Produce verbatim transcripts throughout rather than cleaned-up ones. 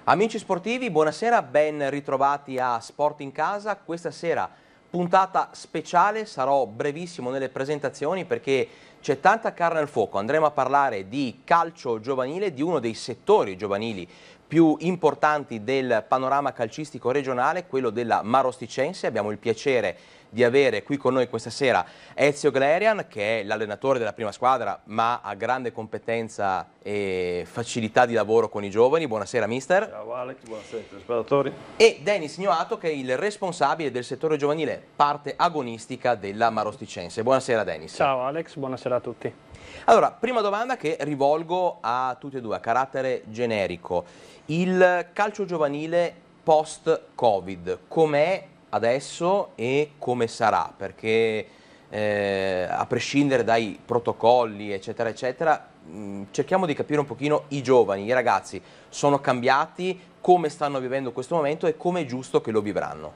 Amici sportivi, buonasera, ben ritrovati a Sport in Casa. Questa sera puntata speciale, sarò brevissimo nelle presentazioni perché c'è tanta carne al fuoco. Andremo a parlare di calcio giovanile, di uno dei settori giovanili più importanti del panorama calcistico regionale, quello della Marosticense. Abbiamo il piacere di avere qui con noi questa sera Ezio Galerian, che è l'allenatore della prima squadra, ma ha grande competenza e facilità di lavoro con i giovani. Buonasera mister. Ciao Alex, buonasera ai spettatori. E Denis Gnoato, che è il responsabile del settore giovanile, parte agonistica della Marosticense. Buonasera Denis. Ciao Alex, buonasera a tutti. Allora, prima domanda che rivolgo a tutti e due, a carattere generico. Il calcio giovanile post-Covid, com'è adesso e come sarà? Perché eh, a prescindere dai protocolli eccetera eccetera, mh, cerchiamo di capire un pochino i giovani, i ragazzi sono cambiati, come stanno vivendo questo momento e come è giusto che lo vivranno.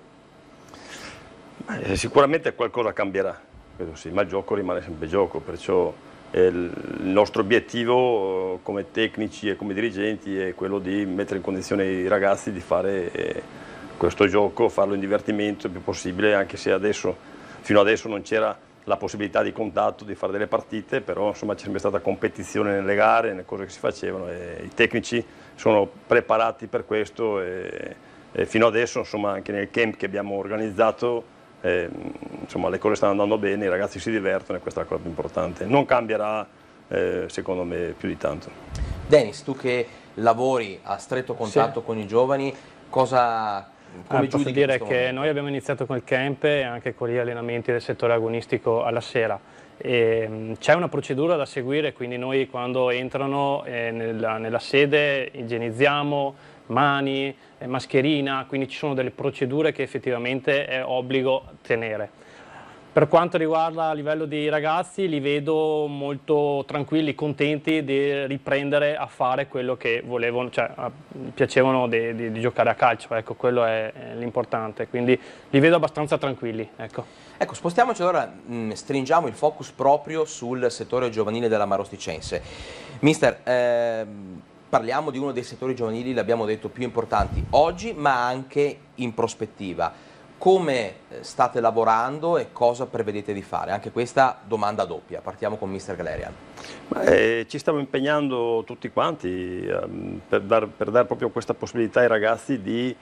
Eh, sicuramente qualcosa cambierà, credo sì, ma il gioco rimane sempre gioco, perciò eh, il nostro obiettivo eh, come tecnici e come dirigenti è quello di mettere in condizione i ragazzi di fare eh, questo gioco, farlo in divertimento il più possibile, anche se adesso, fino adesso non c'era la possibilità di contatto, di fare delle partite, però insomma c'è sempre stata competizione nelle gare, nelle cose che si facevano e i tecnici sono preparati per questo e, e fino adesso insomma anche nel camp che abbiamo organizzato eh, insomma le cose stanno andando bene, i ragazzi si divertono e questa è la cosa più importante. Non cambierà eh, secondo me più di tanto. Denis, tu che lavori a stretto contatto sì. con i giovani, cosa... Come ah, posso dire che momento? Noi abbiamo iniziato con il camp e anche con gli allenamenti del settore agonistico alla sera. C'è una procedura da seguire, quindi noi quando entrano eh, nella, nella sede igienizziamo mani, eh, mascherina, quindi ci sono delle procedure che effettivamente è obbligo tenere. Per quanto riguarda a livello di ragazzi, li vedo molto tranquilli, contenti di riprendere a fare quello che volevano, cioè piacevano di, di, di giocare a calcio, ecco, quello è, è l'importante, quindi li vedo abbastanza tranquilli. Ecco, ecco spostiamoci allora, mh, stringiamo il focus proprio sul settore giovanile della Marosticense. Mister, ehm, parliamo di uno dei settori giovanili, l'abbiamo detto, più importanti oggi, ma anche in prospettiva. Come state lavorando e cosa prevedete di fare? Anche questa domanda doppia. Partiamo con mister Galerian. Eh, ci stiamo impegnando tutti quanti eh, per, dar, per dare proprio questa possibilità ai ragazzi di,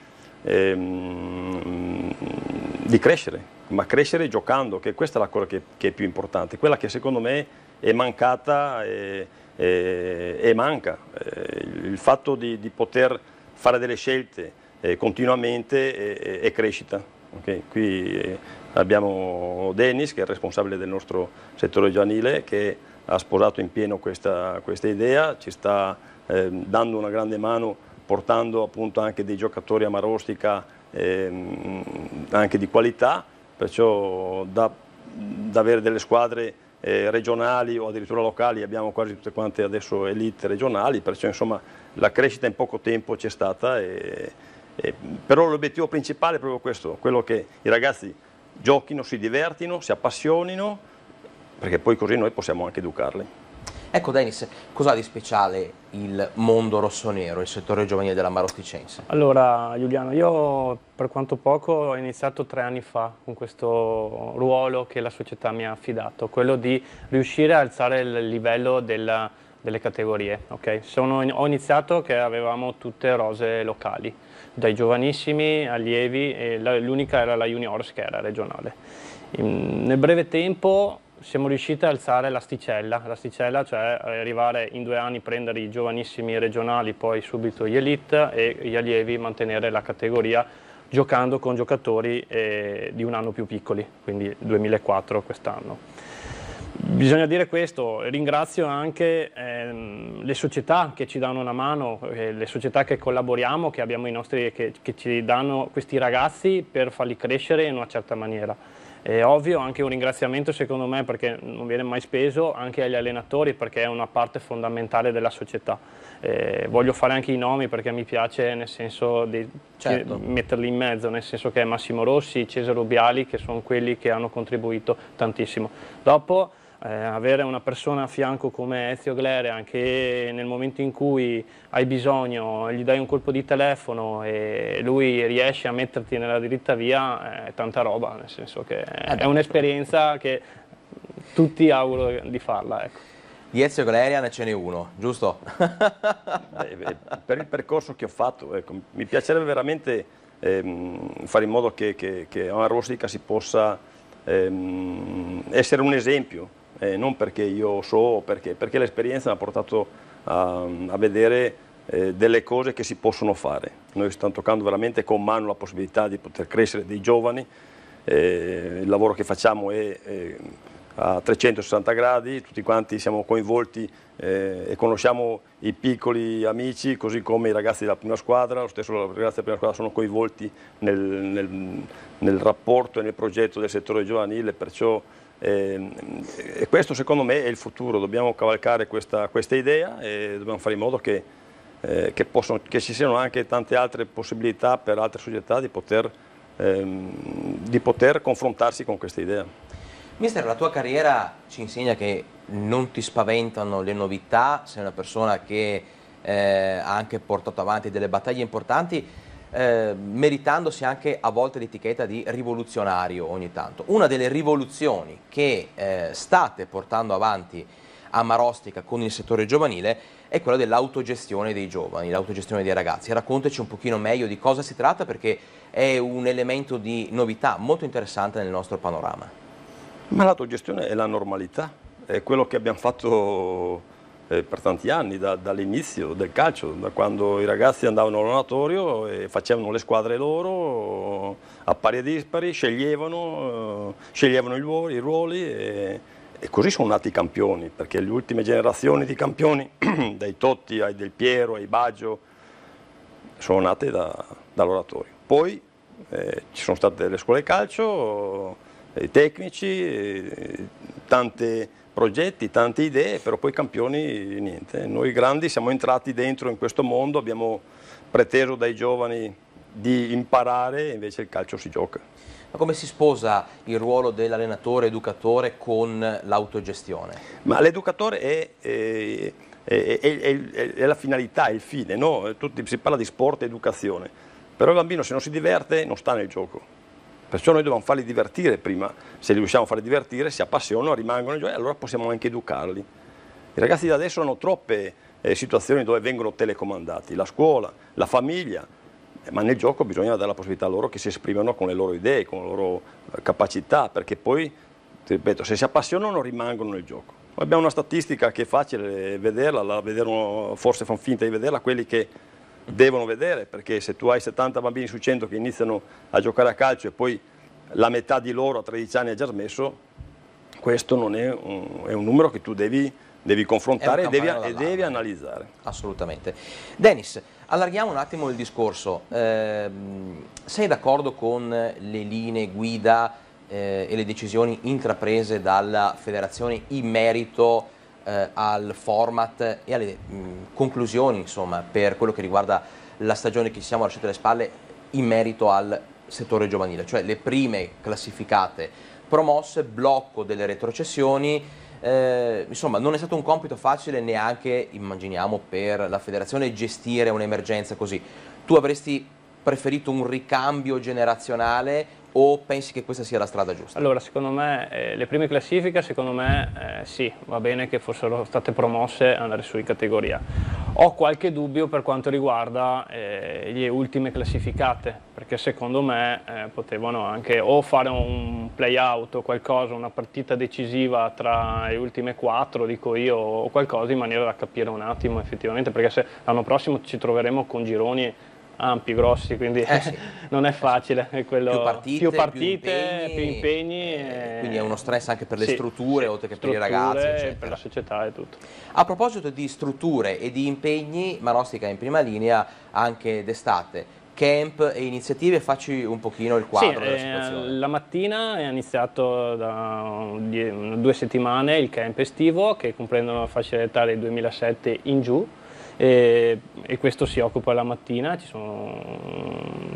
ehm, di crescere, ma crescere giocando, che questa è la cosa che, che è più importante, quella che secondo me è mancata e, e, e manca. Eh, il fatto di, di poter fare delle scelte eh, continuamente è, è crescita. Okay, qui abbiamo Denis, che è il responsabile del nostro settore giovanile, che ha sposato in pieno questa, questa idea, ci sta eh, dando una grande mano, portando appunto anche dei giocatori a Marostica eh, anche di qualità, perciò da, da avere delle squadre eh, regionali o addirittura locali, abbiamo quasi tutte quante adesso elite regionali, perciò insomma la crescita in poco tempo c'è stata. E, Eh, però l'obiettivo principale è proprio questo, quello che i ragazzi giochino, si divertino, si appassionino, perché poi così noi possiamo anche educarli. Ecco Denis, cos'ha di speciale il mondo rossonero, il settore giovanile della Marosticense? Allora Giuliano, io per quanto poco ho iniziato tre anni fa con questo ruolo che la società mi ha affidato, quello di riuscire a alzare il livello della, delle categorie. Okay? Sono, ho iniziato che avevamo tutte rose locali, dai giovanissimi allievi, e l'unica era la juniors che era regionale. In, nel breve tempo siamo riusciti a alzare l'asticella, l'asticella cioè arrivare in due anni a prendere i giovanissimi regionali, poi subito gli elite e gli allievi mantenere la categoria giocando con giocatori eh, di un anno più piccoli, quindi duemilaquattro quest'anno. Bisogna dire questo, ringrazio anche ehm, le società che ci danno una mano, eh, le società che collaboriamo, che abbiamo i nostri, che, che ci danno questi ragazzi per farli crescere in una certa maniera. È ovvio anche un ringraziamento secondo me, perché non viene mai speso, anche agli allenatori, perché è una parte fondamentale della società. Eh, voglio fare anche i nomi perché mi piace, nel senso di certo. metterli in mezzo, nel senso che Massimo Rossi, Cesare Rubiali, che sono quelli che hanno contribuito tantissimo. Dopo eh, avere una persona a fianco come Ezio Glerian che nel momento in cui hai bisogno gli dai un colpo di telefono e lui riesce a metterti nella diritta via, è tanta roba, nel senso che è un'esperienza che tutti auguro di farla, ecco. Di Ezio Glerian ce n'è uno, giusto? Beh, per il percorso che ho fatto, ecco, mi piacerebbe veramente ehm, fare in modo che, che, che a Rostica si possa ehm, essere un esempio, eh, non perché io so, perché, perché l'esperienza mi ha portato a, a vedere eh, delle cose che si possono fare. Noi stiamo toccando veramente con mano la possibilità di poter crescere dei giovani, eh, il lavoro che facciamo è... è a trecentosessanta gradi, tutti quanti siamo coinvolti eh, e conosciamo i piccoli amici, così come i ragazzi della prima squadra, lo stesso i ragazzi della prima squadra sono coinvolti nel, nel, nel rapporto e nel progetto del settore giovanile, perciò eh, e questo secondo me è il futuro, dobbiamo cavalcare questa, questa idea e dobbiamo fare in modo che, eh, che, possono, che ci siano anche tante altre possibilità per altre società di poter, ehm, di poter confrontarsi con questa idea. Mister, la tua carriera ci insegna che non ti spaventano le novità, sei una persona che eh, ha anche portato avanti delle battaglie importanti, eh, meritandosi anche a volte l'etichetta di rivoluzionario ogni tanto. Una delle rivoluzioni che eh, state portando avanti a Marostica con il settore giovanile è quella dell'autogestione dei giovani, l'autogestione dei ragazzi. Raccontaci un pochino meglio di cosa si tratta, perché è un elemento di novità molto interessante nel nostro panorama. Ma l'autogestione è la normalità, è quello che abbiamo fatto eh, per tanti anni, da, dall'inizio del calcio, da quando i ragazzi andavano all'oratorio e facevano le squadre loro, a pari e dispari, sceglievano, eh, sceglievano i ruoli, i ruoli e, e così sono nati i campioni, perché le ultime generazioni di campioni, dai Totti ai Del Piero, ai Baggio, sono nate da, dall'oratorio. Poi eh, ci sono state le scuole calcio, i tecnici, tanti progetti, tante idee, però poi campioni niente. Noi grandi siamo entrati dentro in questo mondo, abbiamo preteso dai giovani di imparare e invece il calcio si gioca. Ma come si sposa il ruolo dell'allenatore, educatore con l'autogestione? Ma l'educatore è, è, è, è, è la finalità, è il fine, no? Tutti, si parla di sport e educazione, però il bambino se non si diverte non sta nel gioco. Perciò noi dobbiamo farli divertire prima, se li riusciamo a farli divertire, si appassionano, rimangono in gioco e allora possiamo anche educarli. I ragazzi da adesso hanno troppe eh, situazioni dove vengono telecomandati, la scuola, la famiglia, eh, ma nel gioco bisogna dare la possibilità a loro che si esprimano con le loro idee, con le loro eh, capacità, perché poi, ti ripeto, se si appassionano rimangono nel gioco. Abbiamo una statistica che è facile vederla, la vederlo, forse fanno finta di vederla, quelli che devono vedere, perché se tu hai settanta bambini su cento che iniziano a giocare a calcio e poi la metà di loro a tredici anni ha già smesso, questo non è un, è un numero che tu devi, devi confrontare e devi, e devi analizzare. Assolutamente. Dennis, allarghiamo un attimo il discorso. Eh, sei d'accordo con le linee guida eh, e le decisioni intraprese dalla federazione in merito Eh, al format e alle mh, conclusioni, insomma, per quello che riguarda la stagione che ci siamo lasciati alle spalle in merito al settore giovanile, cioè le prime classificate promosse, blocco delle retrocessioni, eh, insomma non è stato un compito facile neanche, immaginiamo, per la federazione gestire un'emergenza così. Tu avresti preferito un ricambio generazionale o pensi che questa sia la strada giusta? Allora, secondo me, eh, le prime classifiche, secondo me, eh, sì, va bene che fossero state promosse ad andare su in categoria. Ho qualche dubbio per quanto riguarda eh, le ultime classificate, perché secondo me eh, potevano anche o fare un play-out o qualcosa, una partita decisiva tra le ultime quattro, dico io, o qualcosa in maniera da capire un attimo effettivamente, perché se l'anno prossimo ci troveremo con gironi ampi, grossi, quindi eh sì. non è facile. È quello... Più partite, più, partite, più impegni, più impegni eh, e... quindi è uno stress anche per le sì, strutture, sì, oltre che strutture, per i ragazzi, eccetera. Per la società e tutto. A proposito di strutture e di impegni, Marostica è in prima linea anche d'estate. Camp e iniziative, facci un pochino il quadro sì, della eh, situazione. La mattina è iniziato da due settimane il camp estivo che comprendono la fascia d'età dai duemilasette in giù. E, e questo si occupa la mattina, ci sono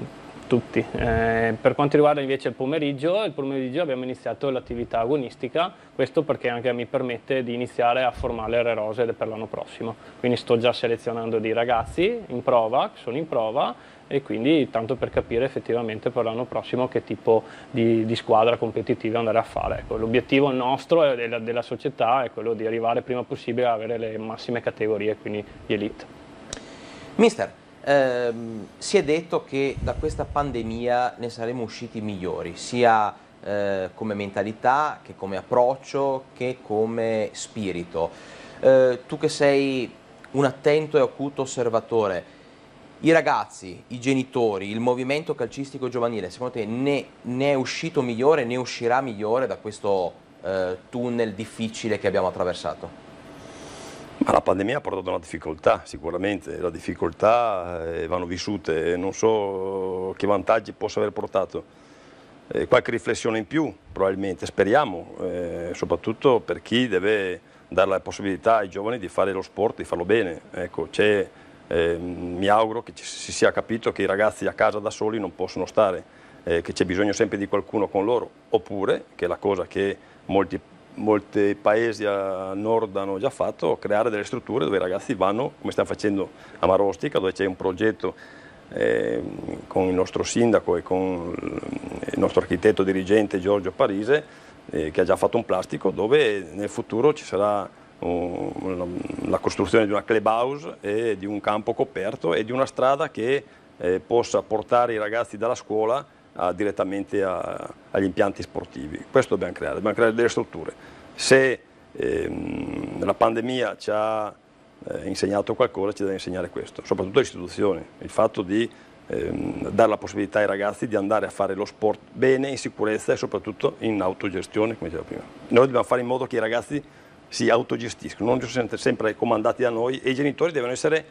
tutti. Eh, per quanto riguarda invece il pomeriggio, il pomeriggio abbiamo iniziato l'attività agonistica, questo perché anche mi permette di iniziare a formare le rose per l'anno prossimo. Quindi sto già selezionando dei ragazzi in prova, che sono in prova, e quindi tanto per capire effettivamente per l'anno prossimo che tipo di, di squadra competitiva andare a fare. Ecco, l'obiettivo nostro e della, della società è quello di arrivare il prima possibile a avere le massime categorie, quindi gli elite. Mister, ehm, si è detto che da questa pandemia ne saremo usciti migliori, sia eh, come mentalità, che come approccio, che come spirito. Eh, tu che sei un attento e acuto osservatore, i ragazzi, i genitori, il movimento calcistico giovanile, secondo te ne, ne è uscito migliore, ne uscirà migliore da questo eh, tunnel difficile che abbiamo attraversato? Ma la pandemia ha portato una difficoltà, sicuramente, le difficoltà eh, vanno vissute, non so che vantaggi possa aver portato. Eh, qualche riflessione in più, probabilmente, speriamo, eh, soprattutto per chi deve dare la possibilità ai giovani di fare lo sport, di farlo bene. Ecco, c'è... Eh, mi auguro che ci, si sia capito che i ragazzi a casa da soli non possono stare, eh, che c'è bisogno sempre di qualcuno con loro, oppure, che è la cosa che molti, molti paesi a nord hanno già fatto, creare delle strutture dove i ragazzi vanno, come stiamo facendo a Marostica, dove c'è un progetto eh, con il nostro sindaco e con il nostro architetto dirigente Giorgio Parise, eh, che ha già fatto un plastico, dove nel futuro ci sarà la costruzione di una clubhouse e di un campo coperto e di una strada che eh, possa portare i ragazzi dalla scuola a, direttamente a, agli impianti sportivi. Questo dobbiamo creare, dobbiamo creare delle strutture. Se ehm, la pandemia ci ha eh, insegnato qualcosa, ci deve insegnare questo, soprattutto le istituzioni, il fatto di ehm, dare la possibilità ai ragazzi di andare a fare lo sport bene, in sicurezza e soprattutto in autogestione, come dicevo prima. Noi dobbiamo fare in modo che i ragazzi si autogestiscono, non sono sempre comandati da noi, e i genitori devono essere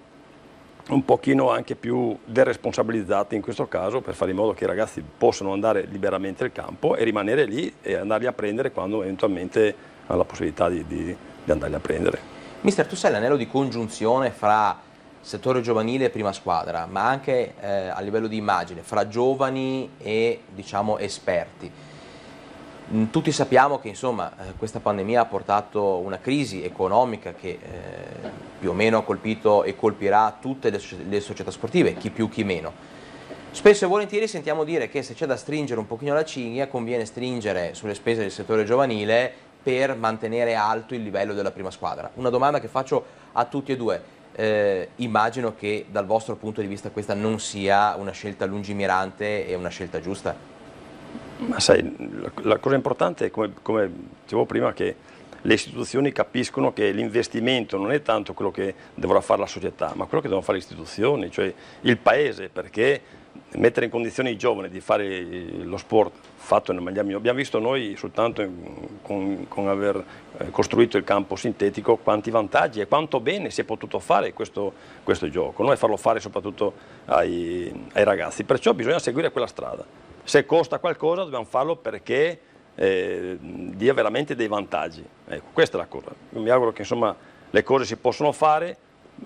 un pochino anche più deresponsabilizzati in questo caso, per fare in modo che i ragazzi possano andare liberamente al campo e rimanere lì e andarli a prendere quando eventualmente hanno la possibilità di, di, di andarli a prendere. Mister, tu sei l'anello di congiunzione fra settore giovanile e prima squadra, ma anche eh, a livello di immagine, fra giovani e, diciamo, esperti. Tutti sappiamo che insomma questa pandemia ha portato una crisi economica che eh, più o meno ha colpito e colpirà tutte le, le società sportive, chi più chi meno. Spesso e volentieri sentiamo dire che se c'è da stringere un pochino la cinghia conviene stringere sulle spese del settore giovanile per mantenere alto il livello della prima squadra. Una domanda che faccio a tutti e due, eh, immagino che dal vostro punto di vista questa non sia una scelta lungimirante e una scelta giusta. Ma sai, la, la cosa importante è, come, come dicevo prima, che le istituzioni capiscono che l'investimento non è tanto quello che dovrà fare la società, ma quello che devono fare le istituzioni, cioè il paese, perché mettere in condizione i giovani di fare lo sport fatto nel maniera migliore. Abbiamo visto noi soltanto in, con, con aver eh, costruito il campo sintetico quanti vantaggi e quanto bene si è potuto fare questo, questo gioco, no? E farlo fare soprattutto ai, ai ragazzi, perciò bisogna seguire quella strada. Se costa qualcosa dobbiamo farlo perché eh, dia veramente dei vantaggi. Ecco, questa è la cosa. Io mi auguro che insomma le cose si possono fare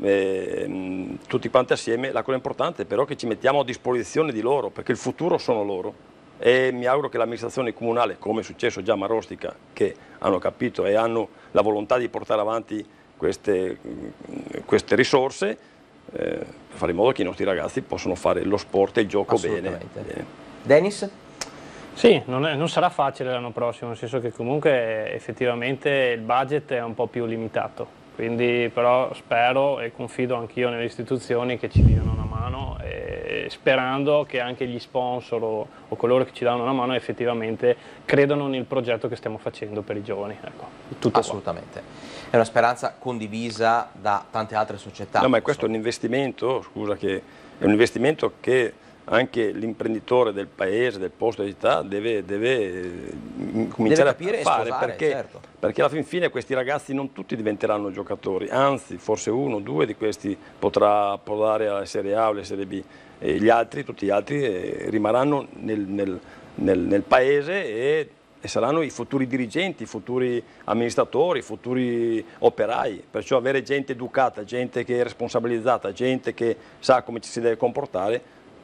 eh, tutti quanti assieme. La cosa importante è però che ci mettiamo a disposizione di loro, perché il futuro sono loro. E mi auguro che l'amministrazione comunale, come è successo già a Marostica, che hanno capito e hanno la volontà di portare avanti queste, queste risorse, eh, per fare in modo che i nostri ragazzi possano fare lo sport e il gioco bene. bene. Dennis? Sì, non, è, non sarà facile l'anno prossimo, nel senso che comunque effettivamente il budget è un po' più limitato, quindi però spero e confido anch'io nelle istituzioni che ci diano una mano, e sperando che anche gli sponsor o, o coloro che ci danno una mano effettivamente credano nel progetto che stiamo facendo per i giovani. Ecco, tutto assolutamente. Qua. È una speranza condivisa da tante altre società. No, ma questo è un investimento, scusa, che è un investimento che anche l'imprenditore del paese, del posto, della città deve, deve cominciare deve a fare, sposare, perché, certo. perché alla fin fine questi ragazzi non tutti diventeranno giocatori, anzi forse uno o due di questi potrà approdare alla Serie A o alla Serie B, e gli altri, tutti gli altri eh, rimarranno nel, nel, nel, nel paese e, e saranno i futuri dirigenti, i futuri amministratori, i futuri operai, perciò avere gente educata, gente che è responsabilizzata, gente che sa come ci si deve comportare,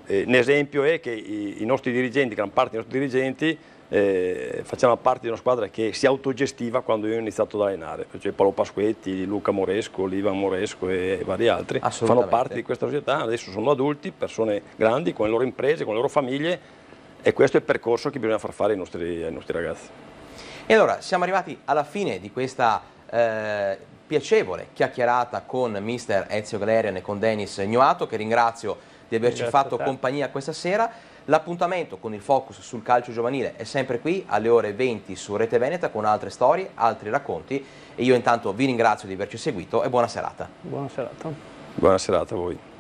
Eh, un esempio è che i, i nostri dirigenti, gran parte dei nostri dirigenti, eh, facevano parte di una squadra che si autogestiva quando io ho iniziato ad allenare, cioè Paolo Pasquetti, Luca Moresco, Ivan Moresco e vari altri fanno parte di questa società, adesso sono adulti, persone grandi con le loro imprese, con le loro famiglie, e questo è il percorso che bisogna far fare ai nostri, ai nostri ragazzi. E allora siamo arrivati alla fine di questa eh, piacevole chiacchierata con mister Ezio Galerian e con Denis Gnoato, che ringrazio di averci Grazie fatto compagnia questa sera. L'appuntamento con il focus sul calcio giovanile è sempre qui alle ore venti su Rete Veneta con altre storie, altri racconti, e io intanto vi ringrazio di averci seguito e buona serata. Buona serata. Buona serata a voi.